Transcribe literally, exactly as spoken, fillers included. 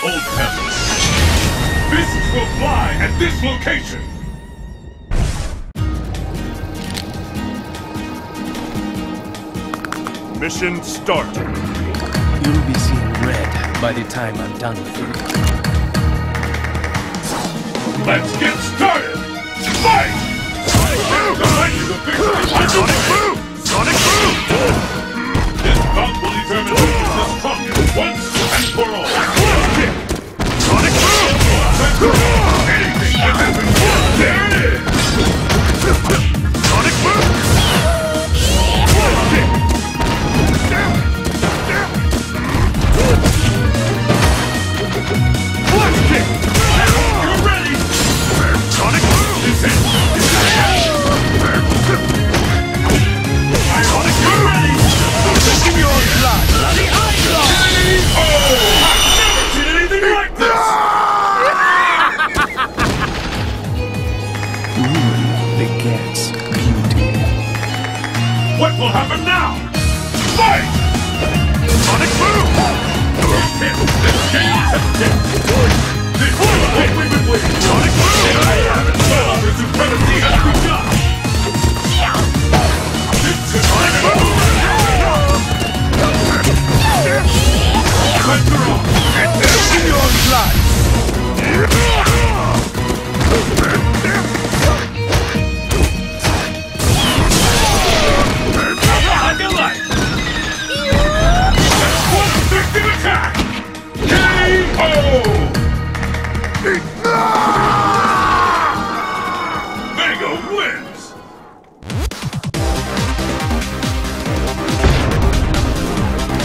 Old Temple. Fists will fly at this location. Mission start. You'll be seeing red by the time I'm done with you. Let's get started! Fight! Sonic Boom! Sonic Boom! Sonic Boom! This bout will determine who is the strongest once and for all. Sonic Boom! Anything can happen. There it is! Sonic Boom! You're ready! Sonic Boom! Sonic Boom! Ready! Give me your blood! Bloody eye blood! Oh! I've never seen anything like this! Ruin begets beauty. What will happen now? Fight! Sonic Boom! This game is a death! This is what we've been waiting for! Sonic Boom! I haven't felt the supremacy has begun!